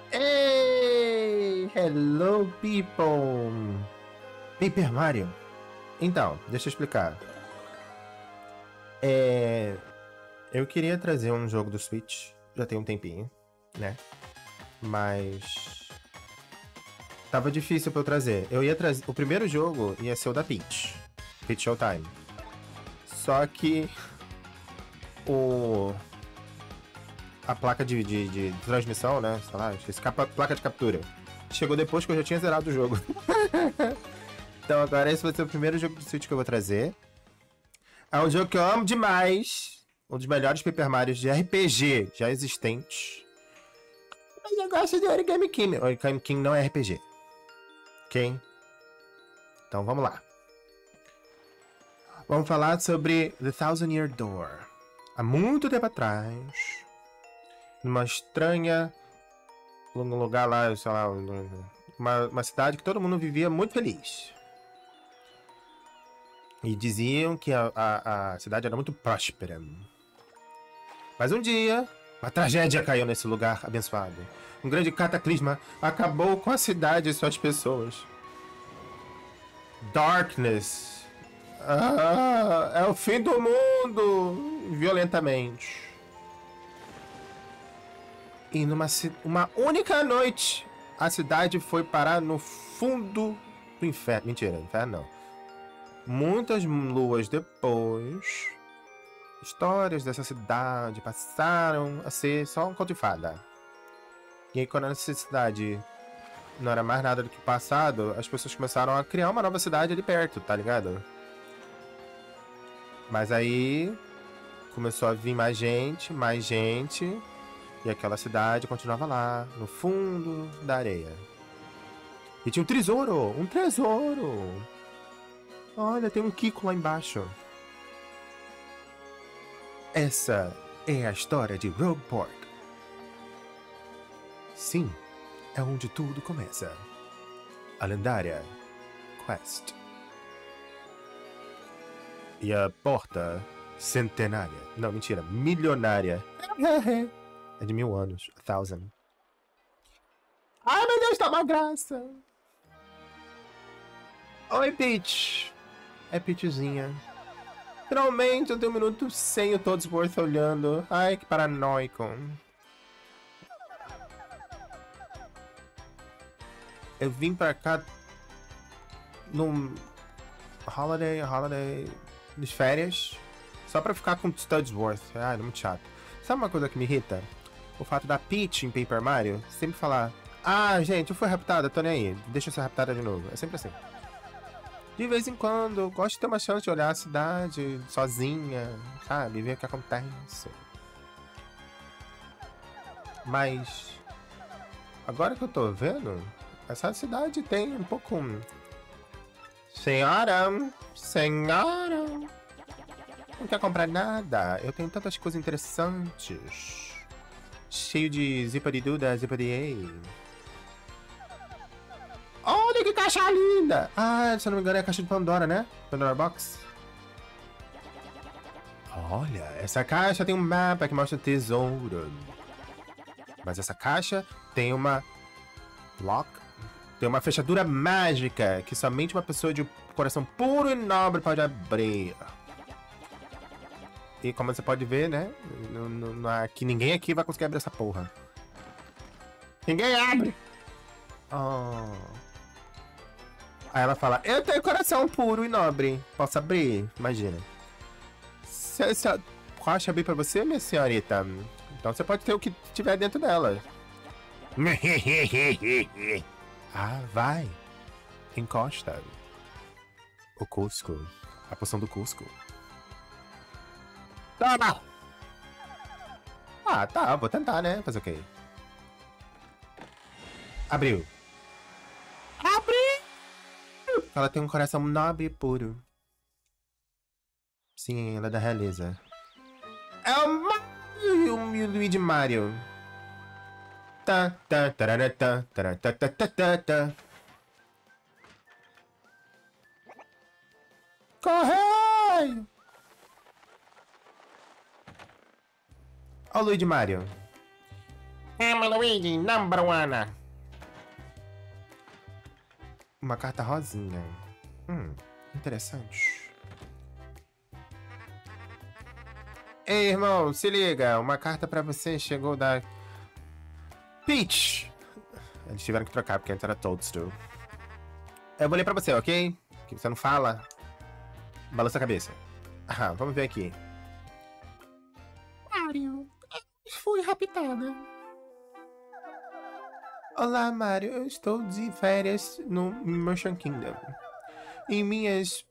Hey! Hello, people! Paper Mario. Então, deixa eu explicar. Eu queria trazer um jogo do Switch, já tem um tempinho, né? Mas tava difícil pra eu trazer. Eu ia trazer. O primeiro jogo ia ser o da Peach. Peach Showtime. Só que a placa de transmissão, né? Sei lá, esqueci, placa de captura. Chegou depois que eu já tinha zerado o jogo. Então agora esse vai ser o primeiro jogo do Switch que eu vou trazer. É um jogo que eu amo demais. Um dos melhores Paper Marios de RPG já existentes. Mas eu gosto de Origami King. Origami King não é RPG. Ok? Então vamos lá. Vamos falar sobre The Thousand Year Door. Há muito tempo atrás, numa estranha lugar lá, sei lá, uma cidade que todo mundo vivia muito feliz. E diziam que a cidade era muito próspera. Mas um dia, uma tragédia caiu nesse lugar abençoado. Um grande cataclisma acabou com a cidade e suas pessoas. Darkness. É o fim do mundo! Violentamente. E uma única noite, a cidade foi parar no fundo do inferno. Mentira, inferno não. Muitas luas depois, histórias dessa cidade passaram a ser só um conto de fada. E aí, quando essa cidade não era mais nada do que passado, as pessoas começaram a criar uma nova cidade ali perto, tá ligado? Mas aí começou a vir mais gente, e aquela cidade continuava lá, no fundo da areia. E tinha um tesouro! Um tesouro! Olha, tem um Kiko lá embaixo. Essa é a história de Rogueport. Sim, é onde tudo começa. A lendária Quest. E a porta centenária. Não, mentira, milionária. É de 1000 anos. 1000. Ai, meu Deus, tá uma graça. Oi, Peach. É Peachzinha. Finalmente eu tenho um minuto sem o Toadsworth olhando. Ai, que paranoico. Eu vim pra cá num holiday de férias só pra ficar com o Toadsworth. Ai, é muito chato. Sabe uma coisa que me irrita? O fato da Peach em Paper Mario sempre falar: ah, gente, eu fui raptada, tô nem aí. Deixa eu ser raptada de novo. É sempre assim. De vez em quando, eu gosto de ter uma chance de olhar a cidade sozinha, sabe? Ver o que acontece. Mas agora que eu tô vendo, essa cidade tem um pouco... Senhora! Não quer comprar nada? Eu tenho tantas coisas interessantes. Cheio de zipadidu da zipadiei. Olha que caixa linda! Ah, se eu não me engano é a caixa de Pandora, né? Pandora Box. Olha, essa caixa tem um mapa que mostra tesouro. Mas essa caixa tem uma lock, tem uma fechadura mágica que somente uma pessoa de coração puro e nobre pode abrir. E como você pode ver, né? Que ninguém aqui vai conseguir abrir essa porra. Ninguém abre! Oh. Aí ela fala: eu tenho coração puro e nobre. Posso abrir? Imagina. Se essa caixa abrir pra você, minha senhorita, então você pode ter o que tiver dentro dela. Ah, vai. Encosta. O Cusco. A poção do Cusco. Toma! Ah, tá. Vou tentar, né? Fazer o quê? Abriu. Abriu! Ela tem um coração nobre e puro. Sim, ela é da realeza. É o Mario e o Luigi Mario. Tá, tá, tarará, tá, tarará, tá, tá, tá, tá, tá. Corre! Olha o Luigi Mario. Chama Luigi, number one. Uma carta rosinha. Interessante. Ei, irmão, se liga. Uma carta pra você chegou da... Peach. Eles tiveram que trocar, porque antes era Toadstool. Eu vou ler pra você, ok? Que você não fala. Balança a cabeça. Ah, vamos ver aqui. Mario, fui raptada. Olá, Mario. Eu estou de férias no Mushroom Kingdom. Em minhas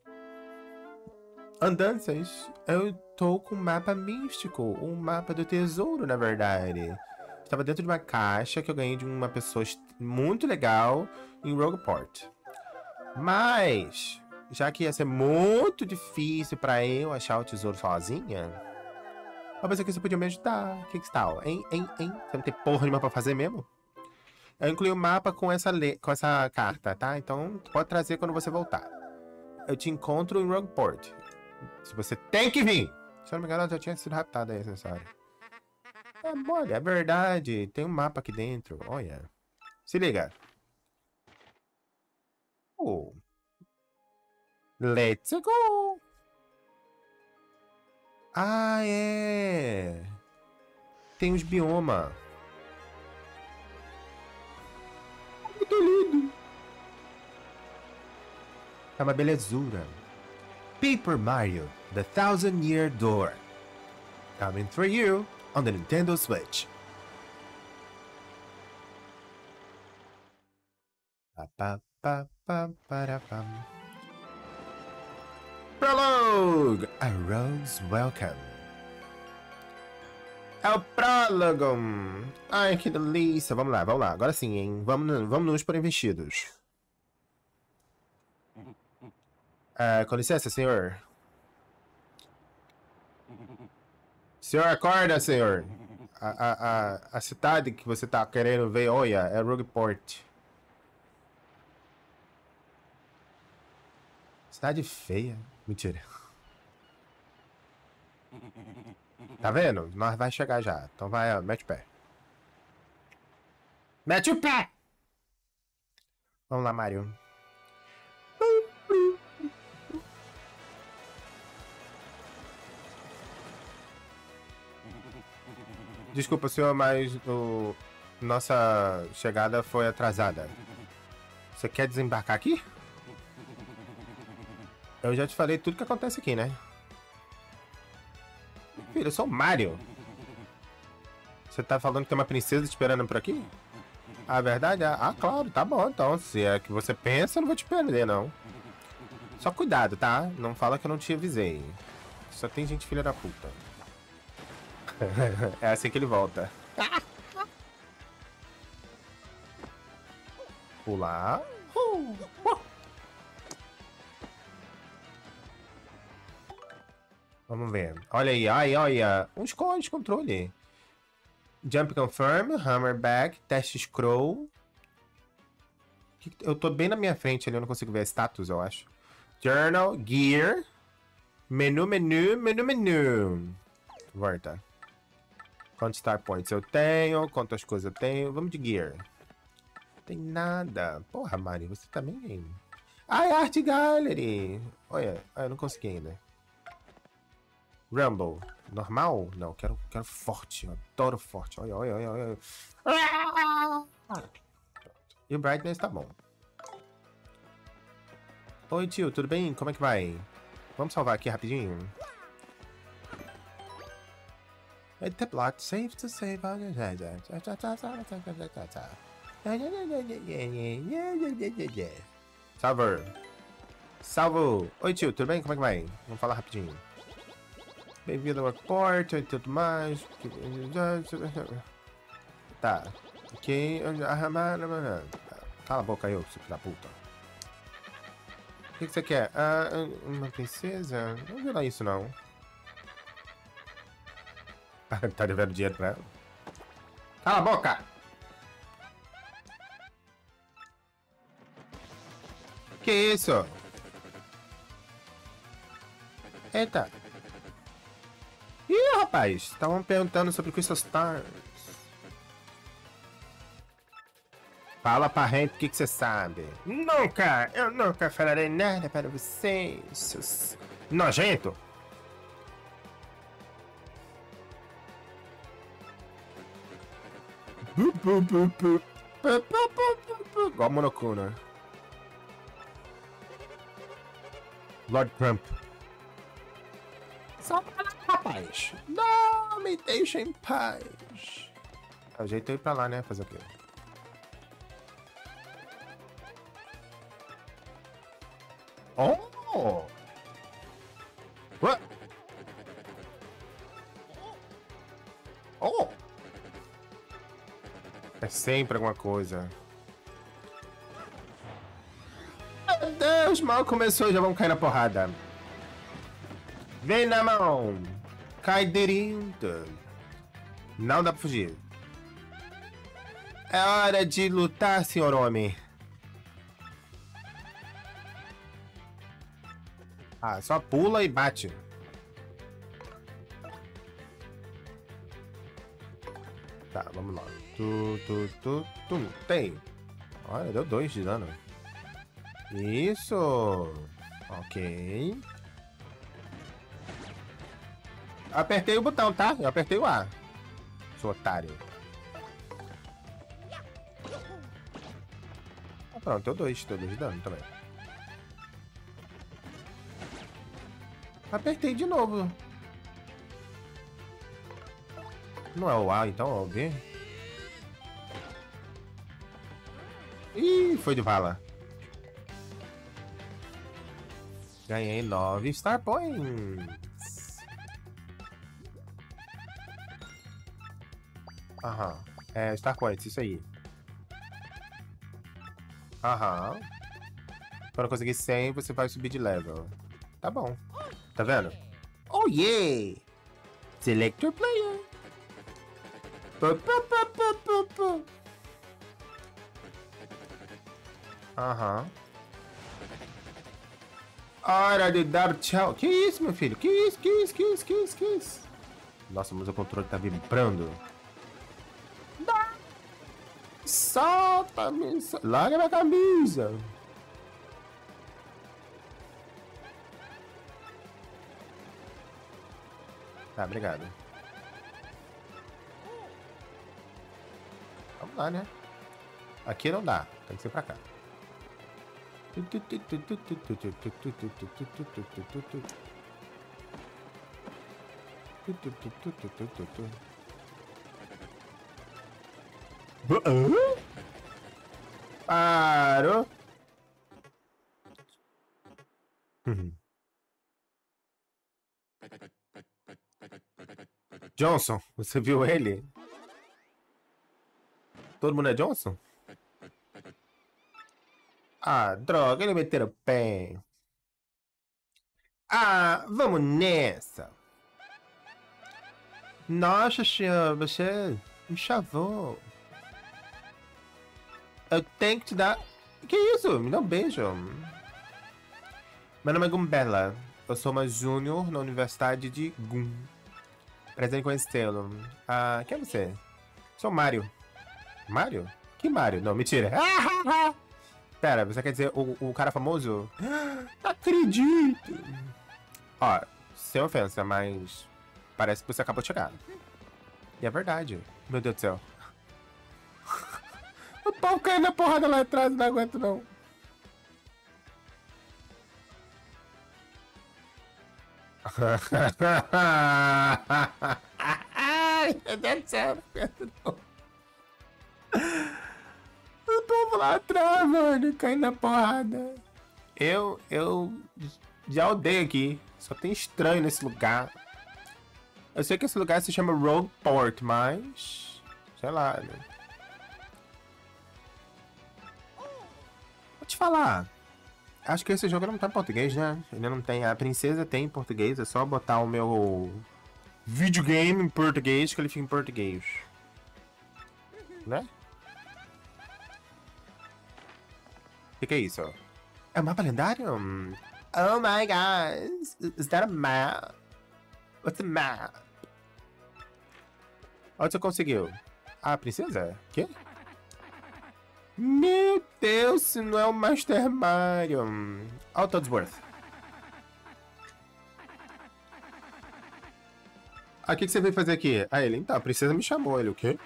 andanças, eu tô com um mapa místico. Um mapa do tesouro, na verdade. Estava dentro de uma caixa que eu ganhei de uma pessoa muito legal em Rogueport. Mas, já que ia ser muito difícil pra eu achar o tesouro sozinha, eu pensei que você podia me ajudar. O que tal? Hein? Você não tem porra nenhuma pra fazer mesmo? Eu incluí o mapa com essa carta, tá? Então, pode trazer quando você voltar. Eu te encontro em Rogueport. Se você tem que vir! Se eu não me engano, eu já tinha sido raptada aí nessa hora. Olha, é verdade. Tem um mapa aqui dentro. Olha. Se liga. Oh. Let's go! Ah, é! Tem os biomas. Muito lindo! É uma belezura. Paper Mario, The Thousand Year Door. Coming for you on the Nintendo Switch. Prologue! A Rose Welcome. É o prólogo. Ai, que delícia. Vamos lá. Agora sim, hein? Vamos nos por investidos. Com licença, senhor. Senhor, acorda, senhor. A cidade que você tá querendo ver, olha, é Rogueport. Cidade feia. Mentira. Tá vendo? Nós vai chegar já. Então vai, ó, mete o pé. Mete o pé! Vamos lá, Mario. Desculpa, senhor, mas nossa chegada foi atrasada. Você quer desembarcar aqui? Eu já te falei tudo que acontece aqui, né? Filho, eu sou o Mario. Você tá falando que tem uma princesa te esperando por aqui? A verdade? Claro, tá bom. Então, se é que você pensa, eu não vou te perder, não. Só cuidado, tá? Não fala que eu não te avisei. Só tem gente filha da puta. É assim que ele volta. Pular. Vamos ver. Olha aí, olha. Uns cones de controle. Jump Confirm, Hammerback, Test Scroll. Eu tô bem na minha frente ali, eu não consigo ver status, eu acho. Journal, Gear. Menu. Volta. Quantos Star Points eu tenho? Quantas coisas eu tenho? Vamos de Gear. Não tem nada. Porra, Mario, você também. Ai, Art Gallery. Olha, eu não consegui ainda. Rumble. Normal? Não, quero forte. Eu adoro forte. Olha. E o Brightness tá bom. Oi, tio, tudo bem? Como é que vai? Vamos salvar aqui rapidinho. The block save to save. Salvo. Oi, tio, tudo bem? Como é que vai? Vamos falar rapidinho. Bem-vindo ao Rogueport e tudo mais. Tá. Ok. Cala a boca aí, filho da puta. O que você quer? Uma princesa? Não vou dar isso, não. Tá devendo dinheiro pra ela? Cala a boca! Que isso? Eita. Ih, rapaz. Estavam perguntando sobre Crystal Stars. Fala pra gente o que você sabe. Nunca! Eu nunca falarei nada para vocês, seus nojento. Igual Monokuna. Lord Crump. Só rapaz. Não me deixa em paz. É o jeito de eu ir pra lá, né? Fazer o quê? Oh! What? Oh! É sempre alguma coisa. Meu Deus, mal começou, já vamos cair na porrada. Vem na mão. Cai dentro. Não dá pra fugir. É hora de lutar, senhor homem. Ah, só pula e bate. Tá, vamos lá. Tem. Olha, deu 2 de dano. Isso. Ok. Apertei o botão, tá? Eu apertei o A. Sou otário. Ah, pronto, deu 2 de dano também. Apertei de novo. Não é o A, então, é o B? Ih, foi de bala. Ganhei 9 Star Points. Aham. É, Star Points, isso aí. Aham. Quando conseguir 100, você vai subir de level. Tá bom. Tá vendo? Oh, yeah! Select your player. Aham. Hora de dar tchau. Que isso, meu filho? Que isso, que isso, que isso, que isso, que isso? Nossa, mas o controle tá vibrando. Solta-me. Larga minha camisa. Tá, obrigado. Vamos lá, né? Aqui não dá. Tem que ser pra cá. Parou. Johnson, você viu ele? Todo mundo é Johnson? Ah, droga, ele meteu o pé. Ah, vamos nessa. Nossa senhora, você me chavou. Eu tenho que te dar... Que isso? Me dá um beijo. Meu nome é Gumbella. Eu sou uma júnior na Universidade de Gum. Prazer em conhecê-lo. Ah, quem é você? Sou Mario. Mario? Que Mario? Não, mentira. Pera, você quer dizer o cara famoso? Não acredito. Ó, sem ofensa, mas parece que você acabou de chegar. E é verdade. Meu Deus do céu. O pau caindo na porrada lá atrás, não aguento não. Ai, meu Deus do céu, não aguento não. O povo lá atrás, mano, caindo na porrada. Eu já odeio aqui. Só tem estranho nesse lugar. Eu sei que esse lugar se chama Rogueport, mas... sei lá, né? Vou te falar. Acho que esse jogo não tá em português, né? Ainda não tem. A princesa tem em português. É só botar o meu videogame em português que ele fica em português. Né? O que é isso? É um mapa lendário? Oh my god. Is that a map? What's a map? Onde você conseguiu? Ah, princesa? Quê? Meu Deus, se não é o Master Mario. Olha o Toadsworth. Ah, o que você veio fazer aqui? Ah, ele, então, a princesa me chamou. Ele, o quê?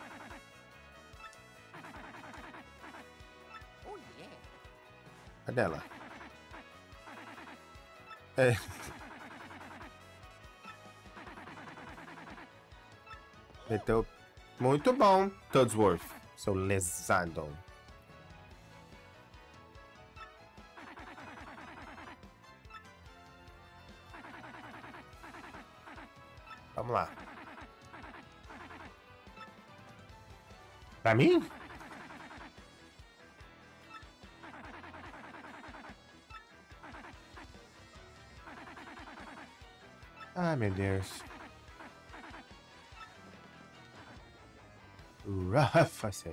Cadê ela? É. Então, muito bom, Toadsworth. Seu lesado. Vamos lá. Pra mim? Ai, meu Deus. Rafa, sei.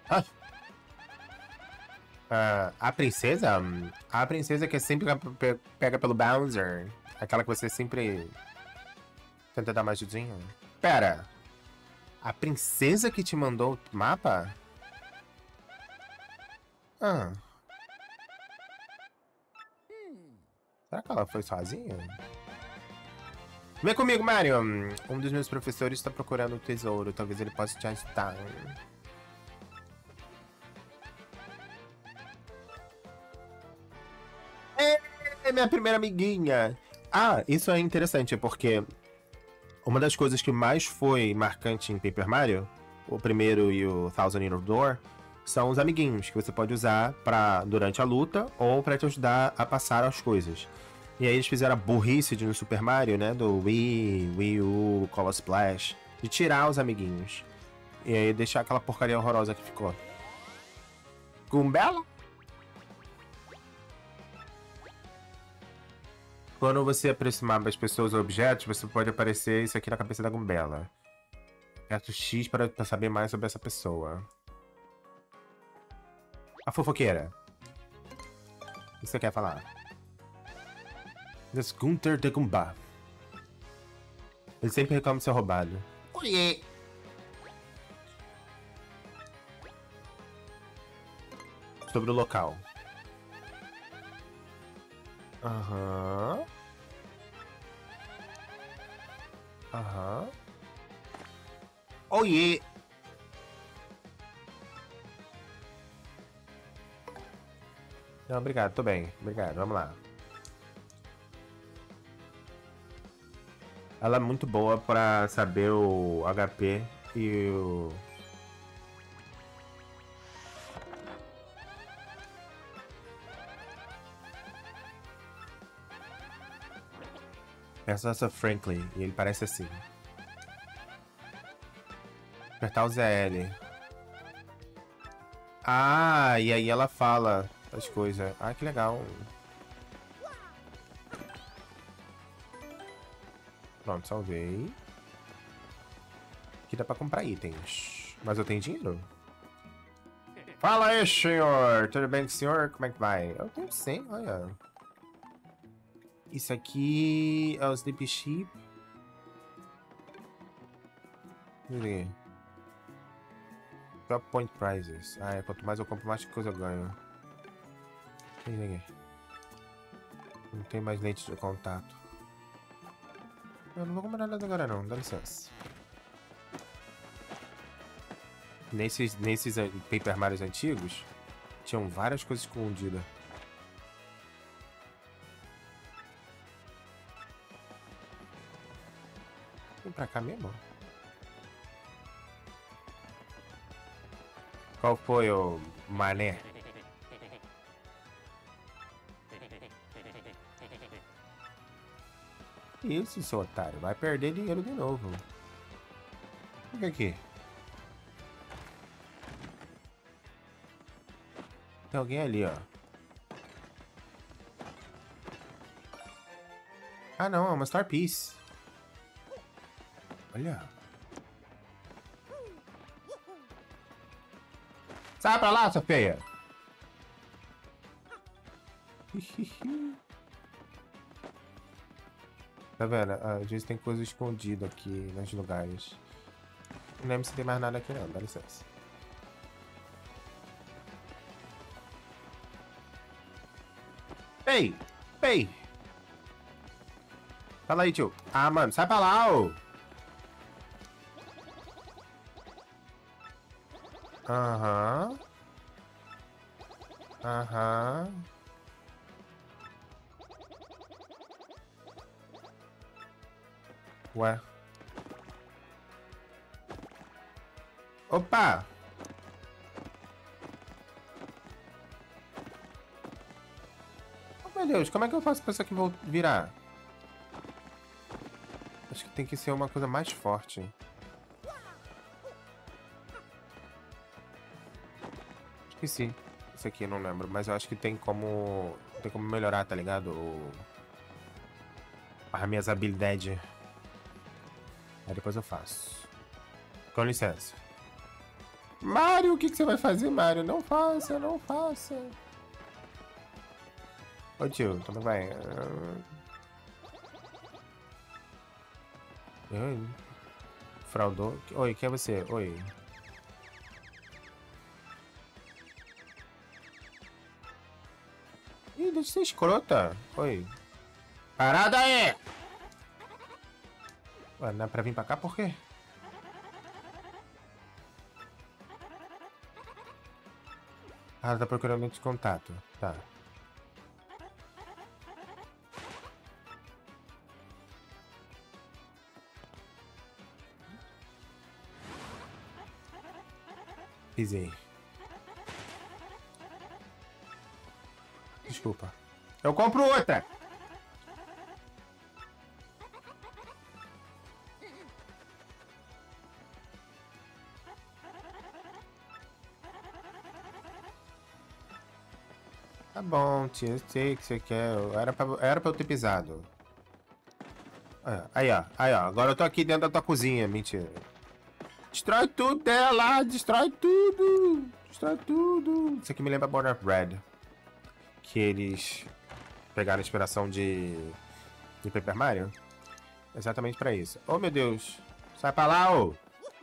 A princesa? A princesa que sempre pega pelo Bowser. Aquela que você sempre tenta dar uma ajudinha. Pera. A princesa que te mandou o mapa? Ah. Será que ela foi sozinha? Vem comigo, Mario. Um dos meus professores está procurando o tesouro. Talvez ele possa te ajudar. É minha primeira amiguinha. Ah, isso é interessante, porque uma das coisas que mais foi marcante em Paper Mario, o primeiro e o Thousand Year Door, são os amiguinhos que você pode usar durante a luta ou para te ajudar a passar as coisas. E aí eles fizeram a burrice no Super Mario, né? Do Wii U, Color Splash, de tirar os amiguinhos. E aí deixar aquela porcaria horrorosa que ficou. Gumbella? Quando você aproximar as pessoas ou objetos, você pode aparecer isso aqui na cabeça da Gumbella. Aperta o X para saber mais sobre essa pessoa. A fofoqueira. O que você quer falar? This Gunther de Gumba. Ele sempre reclama de ser roubado. Oiê! Sobre o local. Aham. Aham. Oiê! Não, obrigado, tô bem. Obrigado, vamos lá. Ela é muito boa pra saber o HP e o... Essa Franklin, e ele parece assim. Apertar o ZL. Ah, e aí ela fala as coisas. Ah, que legal. Pronto, salvei. Aqui dá pra comprar itens. Mas eu tenho dinheiro? Fala aí, senhor! Tudo bem com o senhor? Como é que vai? Eu tenho 100, olha. Isso aqui é o Sleepy Sheep. Cadê? Drop Point Prizes. Ah, quanto mais eu compro, mais coisa eu ganho. Não tem mais lente de contato. Eu não vou comprar nada agora não, dá licença. Nesses Paper Mario antigos, tinham várias coisas escondidas. Vem pra cá mesmo? Qual foi o mané? Isso, seu otário. Vai perder dinheiro de novo. Fica aqui. Tem alguém ali, ó. Ah, não. É uma Star Piece. Olha. Sai pra lá, sua feia. Tá vendo? Às vezes tem coisa escondida aqui nos lugares. Não lembro se tem mais nada aqui não, dá licença. Ei! Ei! Fala aí, tio. Ah, mano, sai pra lá, ô! Aham. Aham. Ué. Opa! Oh, meu Deus, como é que eu faço pra isso aqui virar? Acho que tem que ser uma coisa mais forte. Esqueci. Isso aqui eu não lembro, mas eu acho que tem como... Tem como melhorar, tá ligado? As minhas habilidades. Aí depois eu faço. Com licença. Mario, o que você vai fazer, Mario? Não faça, não faça. Ô tio, como vai? Oi. Fraudou. Oi, quem é você? Oi. Ih, deixa de ser escrota. Oi. Parada aí! Ué, não é pra vir pra cá por quê? Ah, ela tá procurando outro contato. Tá. Pisei. Desculpa. Eu compro outra! Tá bom, tia, eu sei o que você quer. Era pra eu ter pisado. Aí, ó. Aí, ó. Agora eu tô aqui dentro da tua cozinha. Mentira. Destrói tudo dela! Destrói tudo! Destrói tudo! Isso aqui me lembra Border Red. Que eles pegaram inspiração de Paper Mario. Exatamente pra isso. Oh, meu Deus. Sai pra lá, ô!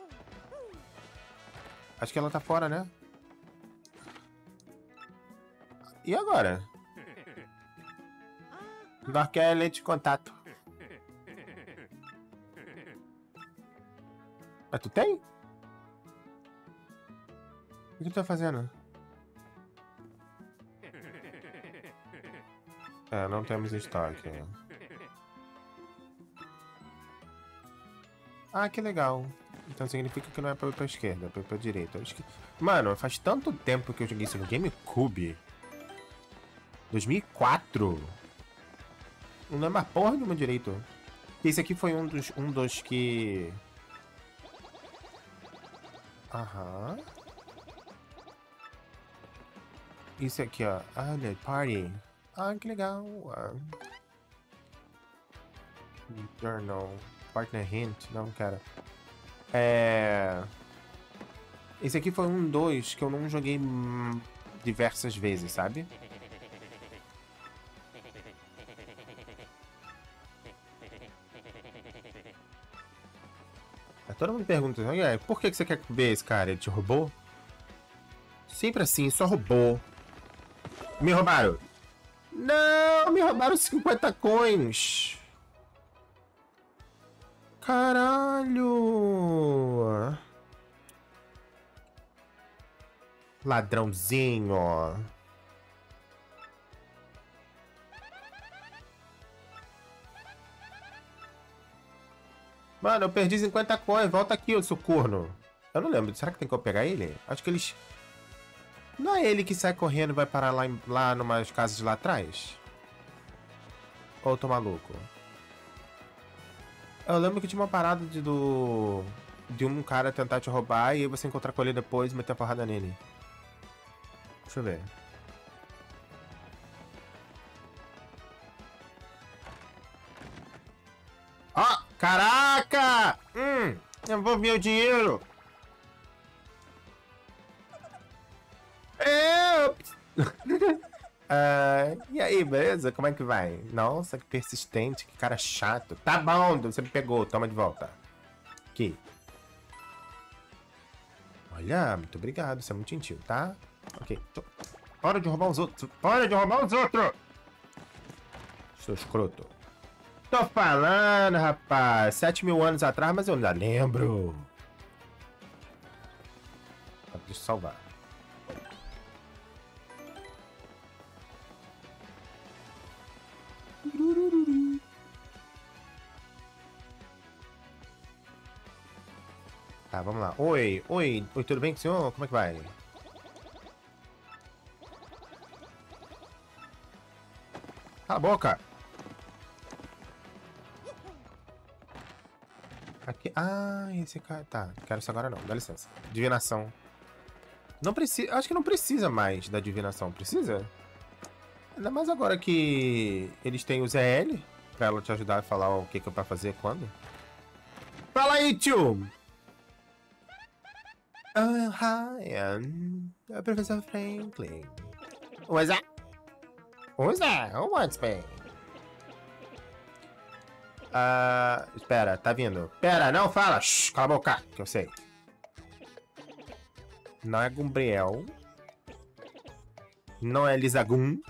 Acho que ela tá fora, né? E agora? Nós quer lente de contato. Mas tu tem? O que tu tá fazendo? É, não temos estoque. Ah, que legal. Então significa que não é pra ir pra esquerda, é pra ir pra direita. Mano, faz tanto tempo que eu joguei isso no GameCube. 2004? Não lembro a porra nenhuma direito. Esse aqui foi um dos que... Aham. Isso aqui, ó. Olha, party. Ah, que legal. Journal. Partner hint. Não, cara. Esse aqui foi um dos que eu não joguei diversas vezes, sabe? Todo mundo pergunta, por que você quer ver esse cara? Ele te roubou? Sempre assim, só roubou. Me roubaram. Não, me roubaram 50 coins. Caralho. Ladrãozinho. Mano, eu perdi 50 coins. Volta aqui, ô socorro. Eu não lembro. Será que tem como pegar ele? Acho que eles... Não é ele que sai correndo e vai parar lá numas casas lá atrás? Ou eu tô maluco? Eu lembro que tinha uma parada de um cara tentar te roubar e aí você encontrar com ele depois e meter a porrada nele. Deixa eu ver. Ó, caraca! Eu vou ver o dinheiro. E aí, beleza? Como é que vai? Nossa, que persistente, que cara chato. Tá bom, você me pegou, toma de volta. Aqui. Olha, muito obrigado, você é muito gentil, tá? Ok. Para de roubar os outros. Para de roubar os outros! Seu escroto. Tô falando, rapaz. 7.000 anos atrás, mas eu ainda lembro. Deixa eu salvar. Tá, vamos lá. Oi, tudo bem com o senhor? Como é que vai? Cala a boca! Aqui. Ah, esse cara. Tá, não quero isso agora não, dá licença. Divinação. Não precisa. Acho que não precisa mais da divinação, precisa? Ainda mais agora que eles têm o ZL pra ela te ajudar a falar o que é pra fazer quando. Fala aí, tio! Oh, hi, Professor Franklin. What's that? Who's that? Who wants me? Espera, tá vindo. Pera, não fala! Shhh, cala a boca, que eu sei. Não é Gumbriel. Não é Lisagum.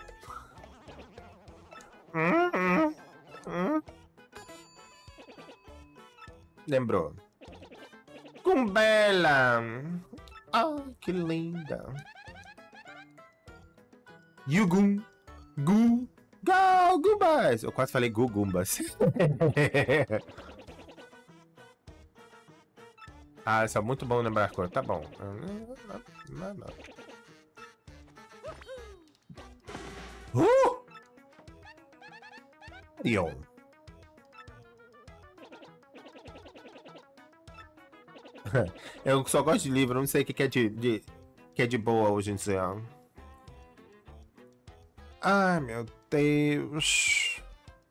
Lembrou. Gumbella. Ai, que linda. Yugum. Gu. Go, Gumbas. Eu quase falei Gugumbas. Ah, isso é muito bom lembrar a cor. Tá bom. Não. Ion. Eu só gosto de livro, não sei o que é de boa hoje em dia. Ai, meu Deus.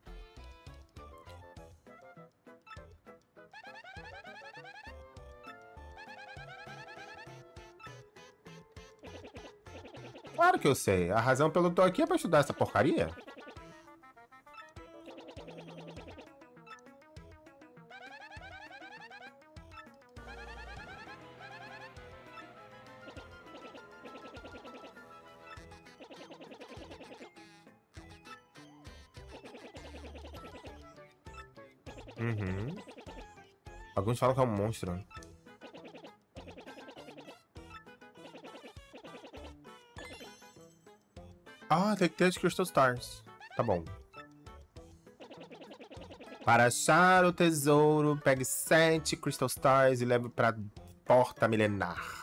Claro que eu sei. A razão pelo que eu tô aqui é pra estudar essa porcaria. Alguns falam que é um monstro. Ah, tem que ter os Crystal Stars. Tá bom. Para achar o tesouro, pegue 7 Crystal Stars e leve pra Porta Milenar.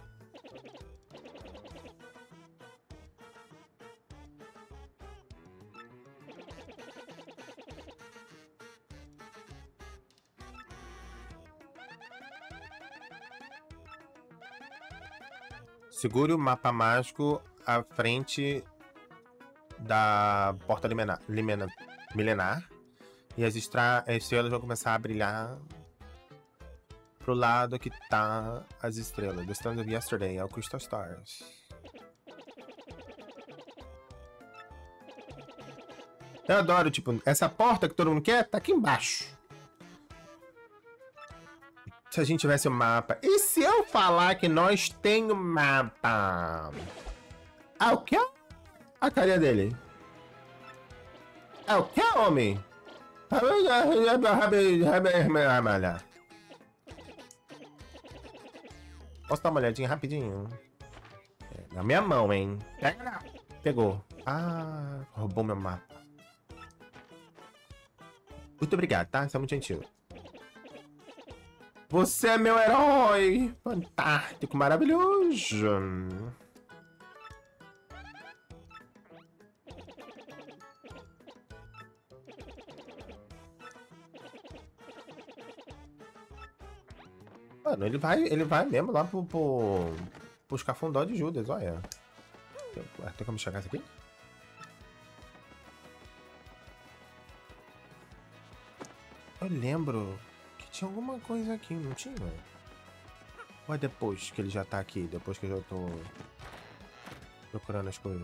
Segure o mapa mágico à frente da Porta Milenar. E as estrelas vão começar a brilhar pro lado que tá as estrelas. The Stars of Yesterday é o Crystal Stars. Eu adoro, tipo, essa porta que todo mundo quer tá aqui embaixo. Se a gente tivesse o mapa. E se eu falar que nós temos mapa? Ah, o que? A carinha dele. É o que, homem? Posso dar uma olhadinha rapidinho? Na minha mão, hein? Pegou. Ah, roubou meu mapa. Muito obrigado, tá? Você é muito gentil. Você é meu herói! Fantástico, maravilhoso! Mano, ele vai mesmo lá pro escafundó de Judas, olha. Tem como chegar isso aqui? Eu lembro que tinha alguma coisa aqui, não tinha? Ou é depois que ele já tá aqui? Depois que eu já tô procurando as coisas?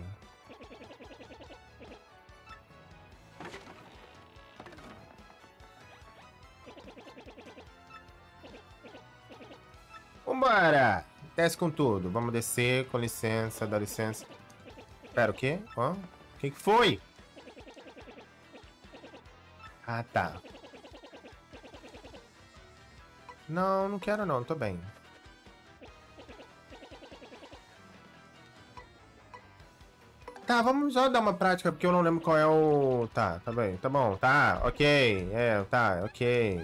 Vambora! Desce com tudo. Vamos descer, com licença, dá licença. Pera, o quê? Ó, o que foi? Ah, tá. Não, não quero não, tô bem. Tá, vamos só dar uma prática, porque eu não lembro qual é o... Tá, tá bem, tá bom, tá, ok. É, tá, ok.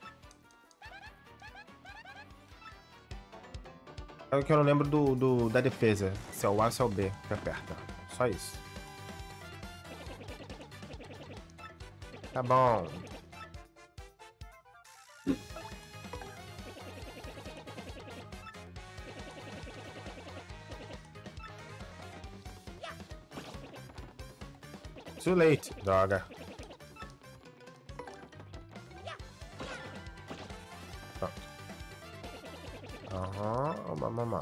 É o que eu não lembro da defesa. Se é o A ou se é o B que aperta. Só isso. Tá bom. Too late, droga. Pronto. Aham, mamãe.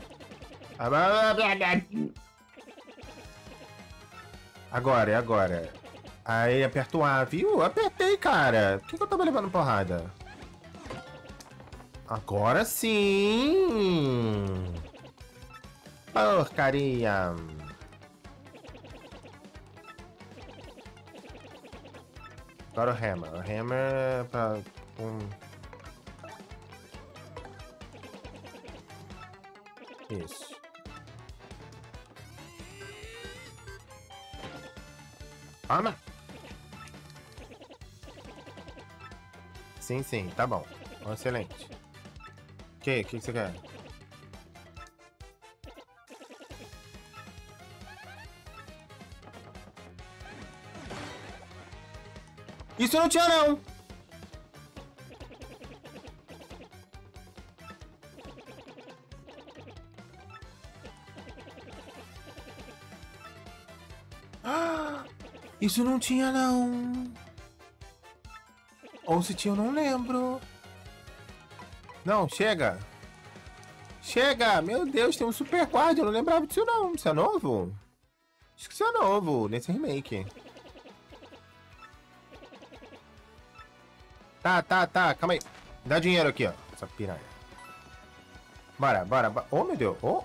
Agora, é agora. Aí aperta o A, viu? Apertei, cara. Por que eu tava levando porrada? Agora sim! Porcaria! Agora o Hammer. O Hammer é pra... Isso. Toma! Sim, sim, tá bom. Excelente. O que você quer? Isso não tinha, não! Ah, isso não tinha, não! Ou se tinha, eu não lembro. Não, chega! Chega! Meu Deus, tem um Super Quad, eu não lembrava disso, não. Isso é novo? Acho que isso é novo, nesse remake. Tá, calma aí. Dá dinheiro aqui, ó. Essa piranha. Bora. Oh, meu Deus. Oh.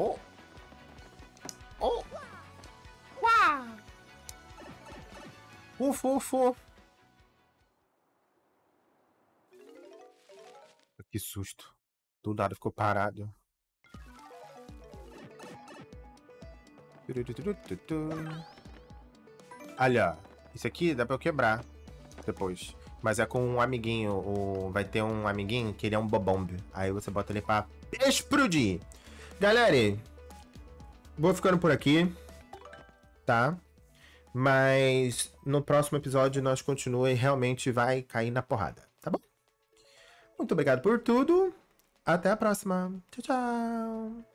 Uau. Ufo. Que susto. Do nada ficou parado. Olha, isso aqui dá pra eu quebrar depois. Mas é com um amiguinho. Vai ter um amiguinho que ele é um bobomb. Aí você bota ele pra explodir. Galera, vou ficando por aqui. Tá? Mas no próximo episódio nós continuamos e realmente vai cair na porrada. Tá bom? Muito obrigado por tudo. Até a próxima. Tchau, tchau.